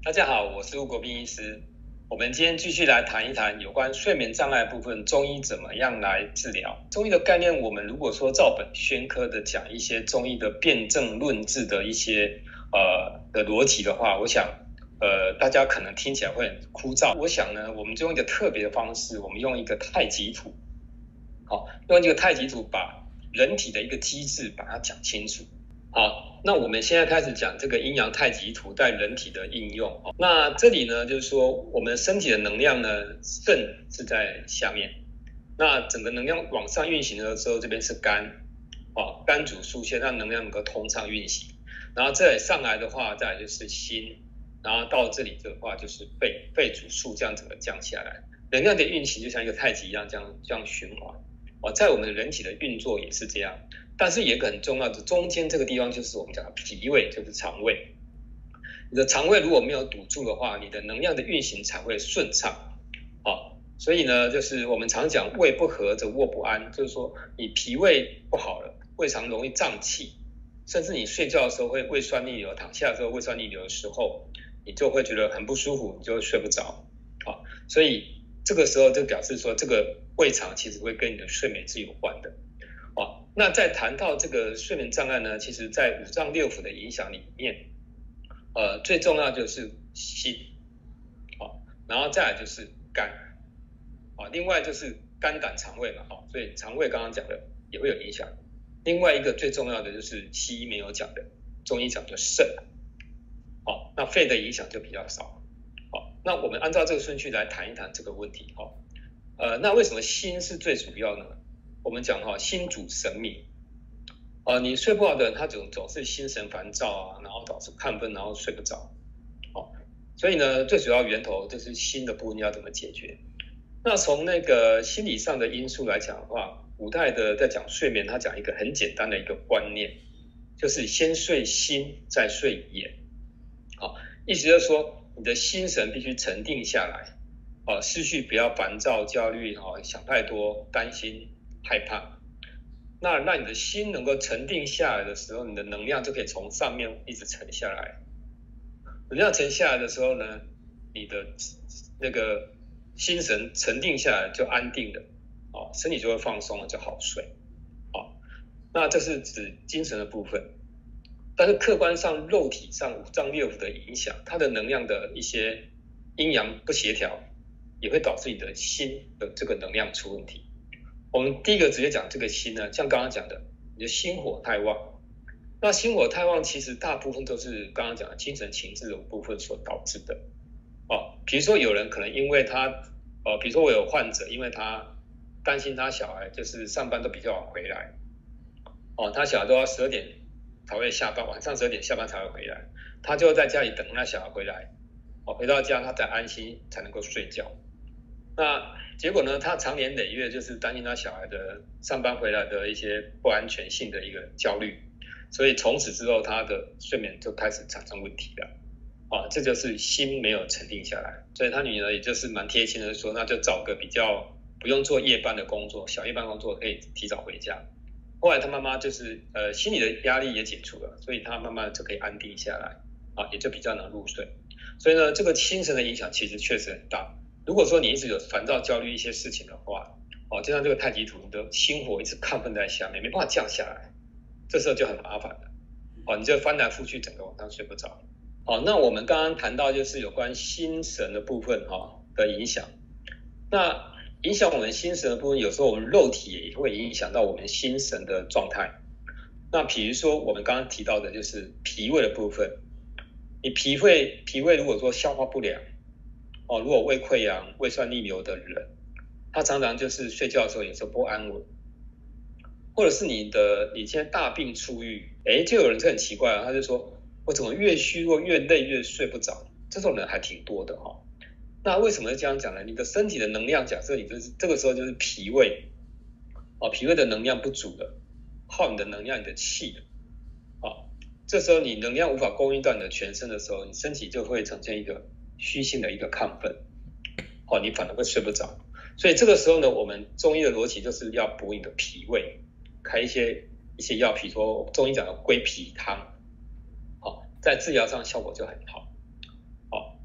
大家好，我是吴国斌医师。我们今天继续来谈一谈有关睡眠障碍部分，中医怎么样来治疗。中医的概念，我们如果说照本宣科的讲一些中医的辩证论治的一些的逻辑的话，我想大家可能听起来会很枯燥。我想呢，我们就用一个特别的方式，我们用一个太极图，用这个太极图把人体的一个机制把它讲清楚。好，那我们现在开始讲这个阴阳太极图在人体的应用。那这里呢，就是说我们身体的能量呢，肾是在下面，那整个能量往上运行的时候，这边是肝，肝主疏泄，让能量能够通畅运行。然后这里上来的话，再来就是心，然后到这里的话就是肺，肺主肃，这样整个降下来，能量的运行就像一个太极一样，这样循环。在我们人体的运作也是这样。但是也很重要的，中间这个地方就是我们讲的脾胃，就是肠胃。你的肠胃如果没有堵住的话，你的能量的运行才会顺畅。所以呢，就是我们常讲胃不和则卧不安，就是说你脾胃不好了，胃肠容易胀气，甚至你睡觉的时候会胃酸逆流，躺下的时候胃酸逆流的时候，你就会觉得很不舒服，你就会睡不着。所以这个时候就表示说，这个胃肠其实会跟你的睡眠是有关的。那在谈到这个睡眠障碍呢，其实在五脏六腑的影响里面，最重要就是心，然后再来就是肝，另外就是肝胆肠胃嘛，所以肠胃刚刚讲的也会有影响。另外一个最重要的就是西医没有讲的，中医讲的肾，那肺的影响就比较少。那我们按照这个顺序来谈一谈这个问题。那为什么心是最主要呢？我们讲心主神明，你睡不好的人，他总是心神烦躁啊，然后导致亢奋，然后睡不着。所以呢，最主要源头就是心的部分要怎么解决。那从那个心理上的因素来讲的话，古代的在讲睡眠，他讲一个很简单的一个观念，就是先睡心，再睡眼。意思就是说，你的心神必须沉定下来，思绪不要烦躁、焦虑，想太多、担心、害怕。那让你的心能够沉定下来的时候，你的能量就可以从上面一直沉下来。能量沉下来的时候呢，你的那个心神沉定下来就安定了，身体就会放松了，就好睡。那这是指精神的部分。但是客观上肉体上五脏六腑的影响，它的能量的一些阴阳不协调，也会导致你的心的这个能量出问题。我们第一个直接讲这个心呢，像刚刚讲的，你的心火太旺。那心火太旺，其实大部分都是刚刚讲的精神情志的部分所导致的。比如说有人可能因为他，比如说我有患者，因为他担心他小孩就是上班都比较晚回来，他小孩都要12点才会下班，晚上12点下班才会回来，他就在家里等他小孩回来，回到家他才安心才能够睡觉。那结果呢，他长年累月就是担心他小孩的上班回来的一些不安全性的一个焦虑，所以从此之后他的睡眠就开始产生问题了。这就是心没有沉定下来。所以他女儿也就是蛮贴心的说，那就找个比较不用做夜班的工作，小夜班工作可以提早回家。后来他妈妈就是心理的压力也解除了，所以他慢慢就可以安定下来，也就比较能入睡。所以呢，这个精神的影响其实确实很大。如果说你一直有烦躁、焦虑一些事情的话，就像这个太极图，你的心火一直亢奋在下面，没办法降下来，这时候就很麻烦了。你就翻来覆去，整个晚上睡不着。那我们刚刚谈到就是有关心神的部分的影响。那影响我们心神的部分，有时候我们肉体也会影响到我们心神的状态。那比如说我们刚刚提到的就是脾胃的部分，你脾胃如果说消化不良，如果胃溃疡、胃酸逆流的人，他常常就是睡觉的时候有时候不安稳，或者是你现在大病初愈，就有人就很奇怪他就说我怎么越虚弱越累越睡不着，这种人还挺多的。那为什么这样讲呢？你的身体的能量，假设你这个时候就是脾胃，脾胃的能量不足了，耗你的能量、你的气了，这时候你能量无法供应到你的全身的时候，你身体就会呈现一个虚性的一个亢奋，你反而会睡不着。所以这个时候呢，我们中医的逻辑就是要补你的脾胃，开一些药，比如说中医讲的归脾汤，在治疗上效果就很好。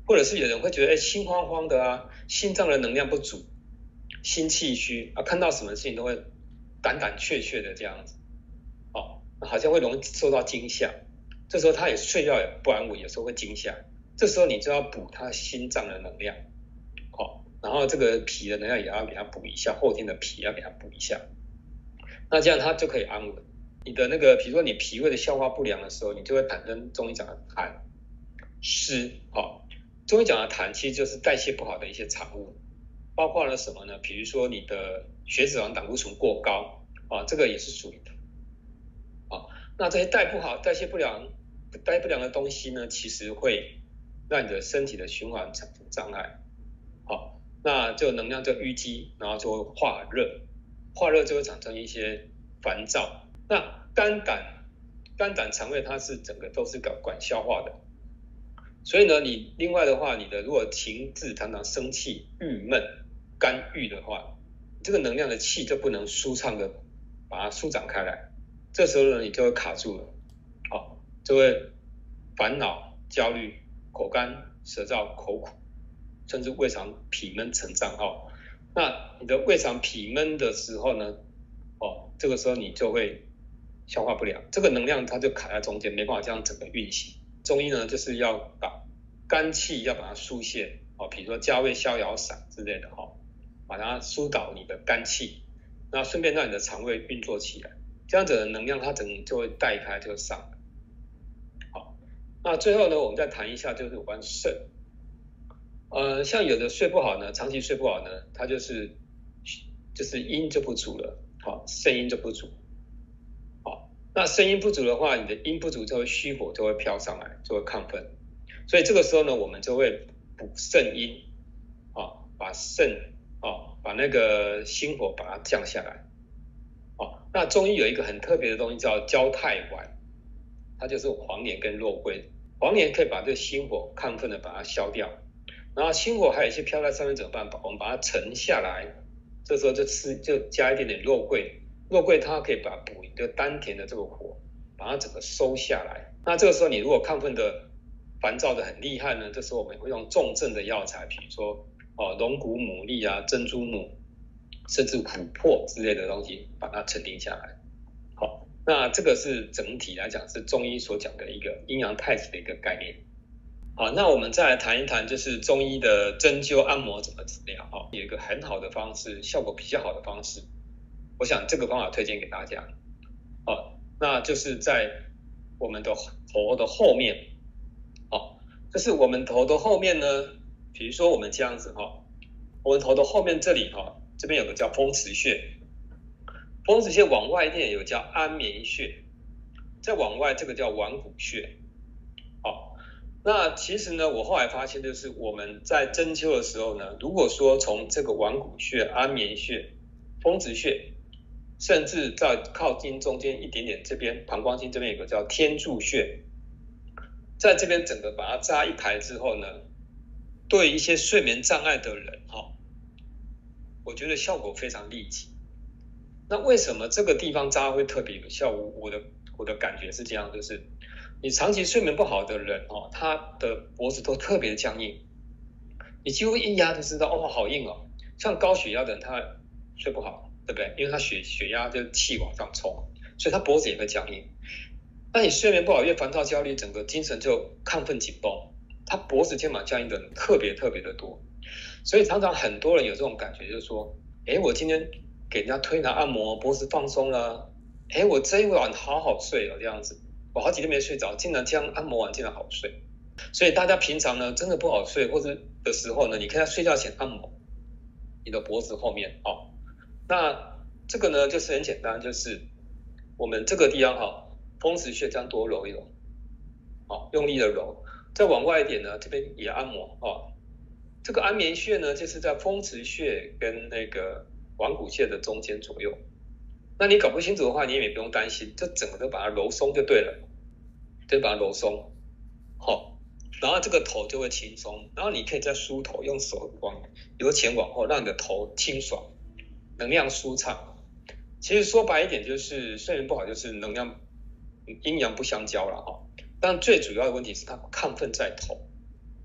或者是有人会觉得心慌慌的啊，心脏的能量不足，心气虚啊，看到什么事情都会胆胆怯怯的这样子，好像会容易受到惊吓。这时候他也睡觉也不安稳，有时候会惊吓。这时候你就要补他心脏的能量，然后这个脾的能量也要给他补一下，后天的脾要给他补一下，那这样他就可以安稳。你的那个，比如说你脾胃的消化不良的时候，你就会产生中医讲的痰湿，中医讲的痰其实就是代谢不好的一些产物，包括了什么呢？比如说你的血脂肪、胆固醇过高，这个也是属于痰。那这些代谢不良的东西呢，其实会让你的身体的循环产生障碍，那就能量就淤积，然后就会化热就会产生一些烦躁。那肝胆肠胃它是整个都是管消化的，所以呢，你另外的话，你的如果情志常常生气、郁闷、肝郁的话，这个能量的气就不能舒畅的把它舒展开来，这时候呢，你就会卡住了，就会烦恼、焦虑、口干、舌燥、口苦，甚至胃肠痞闷沉胀。那你的胃肠痞闷的时候呢，这个时候你就会消化不良，这个能量它就卡在中间，没办法这样整个运行。中医呢，就是要把肝气要把它疏泄，比如说加味逍遥散之类的，把它疏导你的肝气，那顺便让你的肠胃运作起来，这样子的能量它整个就会带开，就上来。那最后呢，我们再谈一下就是有关肾。像有的睡不好呢，长期睡不好呢，它就是阴就不足了，肾阴就不足。那肾阴不足的话，你的阴不足就会虚火就会飘上来，就会亢奋。所以这个时候呢，我们就会补肾阴，把肾把那个心火把它降下来。那中医有一个很特别的东西叫焦太丸，它就是黄连跟肉桂。黄连可以把这个心火亢奋的把它消掉，然后心火还有一些飘在上面怎么办？我们把它沉下来，这时候就加一点点肉桂，肉桂它可以把补你的丹田的这个火，把它整个收下来。那这个时候你如果亢奋的烦躁的很厉害呢，这时候我们会用重症的药材，比如说龙骨牡蛎啊、珍珠母，甚至琥珀之类的东西，把它沉淀下来。那这个是整体来讲是中医所讲的一个阴阳太极的一个概念。好，那我们再来谈一谈就是中医的针灸按摩怎么治疗。有一个很好的方式，效果比较好的方式，我想这个方法推荐给大家。那就是在我们的头的后面，就是我们头的后面呢，比如说我们这样子，我们头的后面这里，这边有个叫风池穴，风池穴往外一点有叫安眠穴，再往外这个叫腕骨穴。那其实呢，我后来发现就是我们在针灸的时候呢，如果说从这个腕骨穴、安眠穴、风池穴，甚至在靠近中间一点点这边膀胱经这边有个叫天柱穴，在这边整个把它扎一排之后呢，对一些睡眠障碍的人，我觉得效果非常立即。那为什么这个地方扎会特别有效？我的感觉是这样，就是你长期睡眠不好的人，他的脖子都特别的僵硬，你几乎一压就知道，好硬哦。像高血压的人他睡不好，对不对？因为他血压就气往上冲，所以他脖子也会僵硬。那你睡眠不好，越烦躁焦虑，整个精神就亢奋紧绷，他脖子肩膀僵硬的人特别的多。所以常常很多人有这种感觉，就是说，我今天给人家推拿按摩，脖子放松了，我这一晚好好睡了，这样子，我好几天没睡着，竟然这样按摩完竟然好睡。所以大家平常呢真的不好睡或者的时候呢，你可以在睡觉前按摩你的脖子后面。那这个呢就是很简单，就是我们这个地方风池穴这样多揉一揉，用力的揉，再往外一点呢，这边也按摩。这个安眠穴呢就是在风池穴跟那个腕骨穴的中间左右。那你搞不清楚的话，你也不用担心，就整个都把它揉松就对了，就把它揉松。然后这个头就会轻松，然后你可以再梳头，用手由前往后，让你的头清爽，能量舒畅。其实说白一点，就是睡眠不好，就是能量阴阳不相交了。但最主要的问题是它亢奋在头。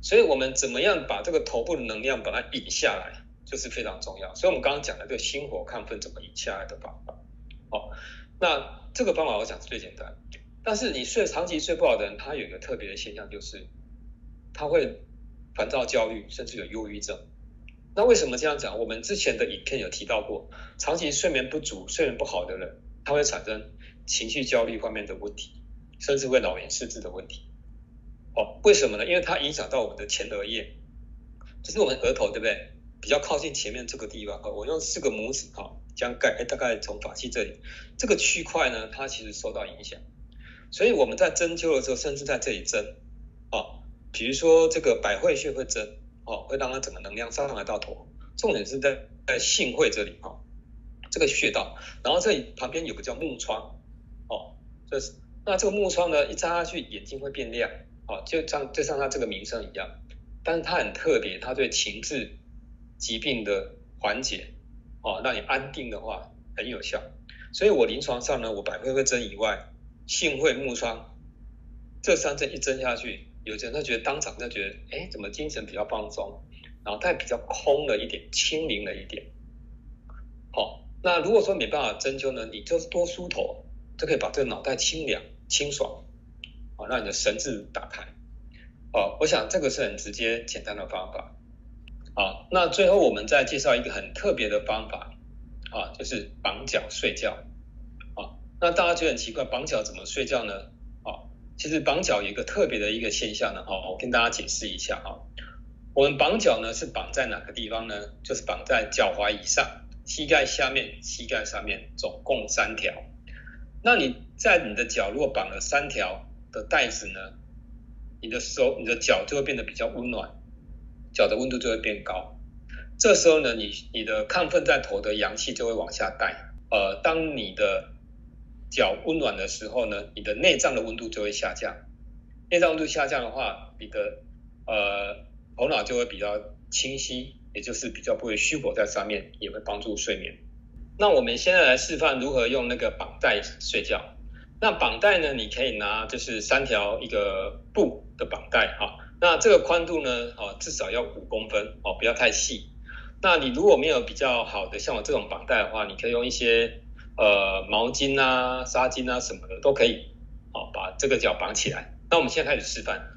所以我们怎么样把这个头部的能量把它引下来，就是非常重要。所以我们刚刚讲的这个心火亢奋怎么引下来的方法。那这个方法我讲是最简单，但是你长期睡不好的人，他有一个特别的现象，就是他会烦躁、焦虑，甚至有忧郁症。那为什么这样讲？我们之前的影片有提到过，长期睡眠不足、睡眠不好的人，他会产生情绪焦虑方面的问题，甚至会老年失智的问题。为什么呢？因为它影响到我们的前额叶，就是我们额头，对不对？比较靠近前面这个地方，我用4个拇指这样盖，大概从发际这里，这个区块呢，它其实受到影响。所以我们在针灸的时候，甚至在这里针，比如说这个百会穴会针，会让它整个能量上来到头。重点是在性会这里，这个穴道，然后这里旁边有个叫目窗，那这个目窗呢，一扎下去，眼睛会变亮，就像它这个名称一样。但是它很特别，它对情志疾病的缓解，让你安定的话很有效。所以我临床上呢，我百会针以外，性会、目窗这3针一针下去，有些人他觉得当场他觉得，怎么精神比较放松，脑袋比较空了一点，清明了一点。那如果说没办法针灸呢，你就是多梳头，就可以把这个脑袋清凉、清爽，让你的神志打开。我想这个是很直接、简单的方法。那最后我们再介绍一个很特别的方法，就是绑脚睡觉。那大家觉得很奇怪，绑脚怎么睡觉呢？其实绑脚有一个特别的一个现象呢，我跟大家解释一下。我们绑脚呢是绑在哪个地方呢？就是绑在脚踝以上、膝盖下面、膝盖上面，总共3条。那你在你的脚如果绑了3条的带子呢，你的脚就会变得比较温暖，脚的温度就会变高。这时候呢，你的亢奋在头的阳气就会往下带。当你的脚温暖的时候呢，你的内脏的温度就会下降。内脏温度下降的话，你的头脑就会比较清晰，也就是比较不会虚火在上面，也会帮助睡眠。那我们现在来示范如何用那个绑带睡觉。那绑带呢，你可以拿就是3条一个布的绑带，那这个宽度呢，至少要5公分，不要太细。那你如果没有比较好的像我这种绑带的话，你可以用一些毛巾啊、纱巾啊什么的都可以，把这个脚绑起来。那我们现在开始示范。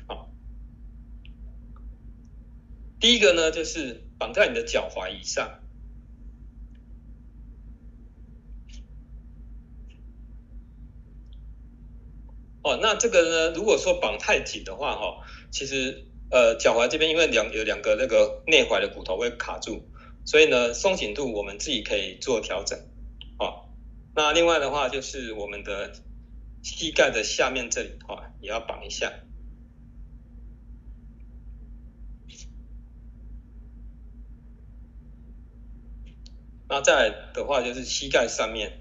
第一个呢，就是绑在你的脚踝以上。那这个呢，如果说绑太紧的话，其实脚踝这边因为有两个那个内踝的骨头会卡住，所以呢松紧度我们自己可以做调整。那另外的话就是我们的膝盖的下面这里也要绑一下。那再来的话就是膝盖上面。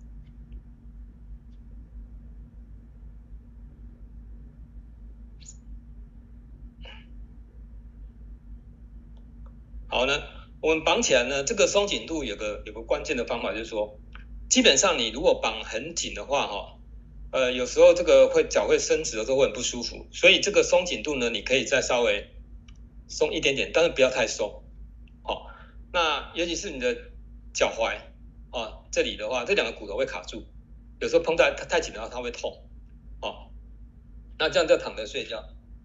好呢，我们绑起来呢，这个松紧度有个关键的方法，就是说，基本上你如果绑很紧的话，有时候这个脚会伸直的时候会很不舒服，所以这个松紧度呢，你可以再稍微松一点点，但是不要太松。那尤其是你的脚踝这里的话，这2个骨头会卡住，有时候碰在太紧的话，它会痛。那这样就躺着睡觉。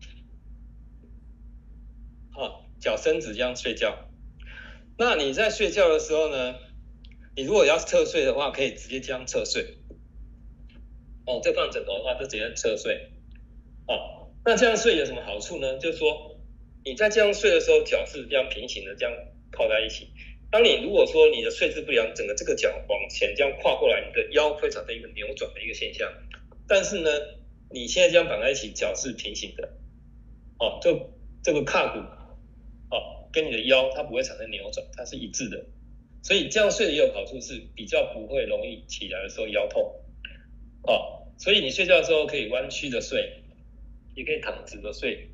脚伸直这样睡觉。那你在睡觉的时候呢，你如果要侧睡的话，可以直接这样侧睡。这放枕头的话就直接侧睡。那这样睡有什么好处呢？就是说你在这样睡的时候，脚是这样平行的这样靠在一起。当你如果说你的睡姿不良，整个这个脚往前这样跨过来，你的腰会产生一个扭转的一个现象。但是呢，你现在这样绑在一起，脚是平行的。就这个胯骨跟你的腰它不会产生扭转，它是一致的。所以这样睡的也有好处，是比较不会容易起来的时候腰痛。所以你睡觉的时候可以弯曲的睡，也可以躺直的睡。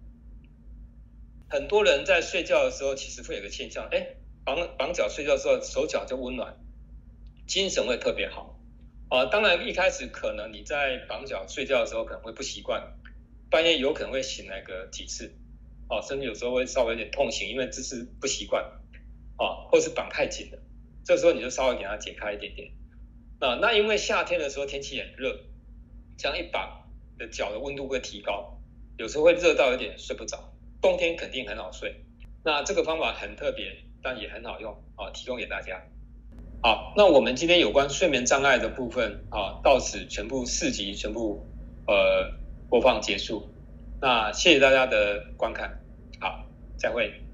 很多人在睡觉的时候其实会有个现象，绑脚睡觉的时候手脚就温暖，精神会特别好。当然一开始可能你在绑脚睡觉的时候可能会不习惯，半夜有可能会醒来个几次。 甚至有时候会稍微有点痛醒，因为姿势不习惯，或是绑太紧了，这时候你就稍微给它解开一点点。那因为夏天的时候天气很热，这样一绑的脚的温度会提高，有时候会热到有点睡不着，冬天肯定很好睡。那这个方法很特别，但也很好用，提供给大家。好，那我们今天有关睡眠障碍的部分到此全部4集全部播放结束。那谢谢大家的观看，好，再会。